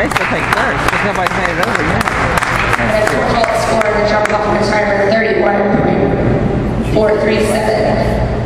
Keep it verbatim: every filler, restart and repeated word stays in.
basically take first because nobody's made it over yet. And the total score in the jump off was timer thirty-one point four three seven.